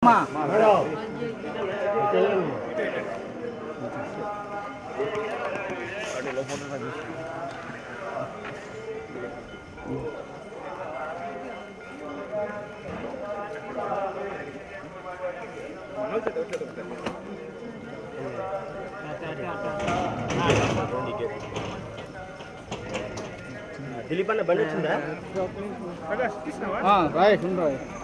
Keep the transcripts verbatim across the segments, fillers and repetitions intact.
दिलीप अन्न బండి వచ్చిందా ఆ రైట్ ఉండు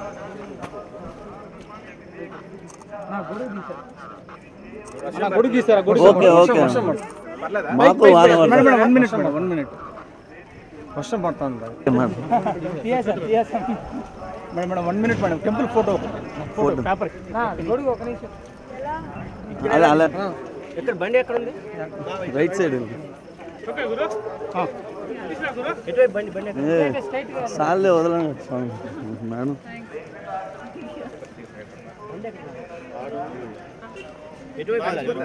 నా గొడుగు తీసా నా గొడుగు తీసారా గొడుగు ఓకే ఓకే మాకు madam madam one minute madam one minute వర్షం పడుతుంది తీయసా తీయసా madam madam one minute madam temple photo photo paper గొడుగు ఒక నిమిషం అలా అలా ఎక్కడ బండి ఎక్కడ ఉంది రైట్ సైడ్ ఓకే గురు హ ఎటువైపు బండి బండి స్ట్రైట్ గా సాల్లే వదలండి స్వామి మేడం ఎటువైపు వెళ్ళాలి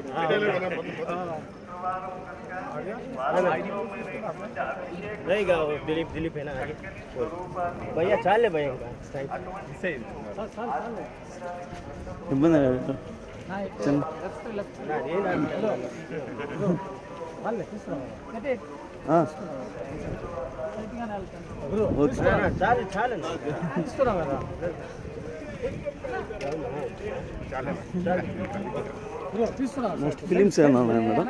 नहीं गा दिलीप दिलीप है ना भैया चाल ले भैया ఇబ్బంది చాలు చాలు నెక్స్ట్ ఫిలిమ్స్ ఏమన్నా మేడం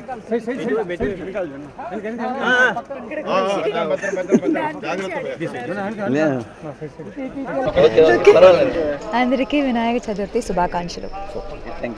అందరికీ వినాయక చతుర్థి శుభాకాంక్షలు.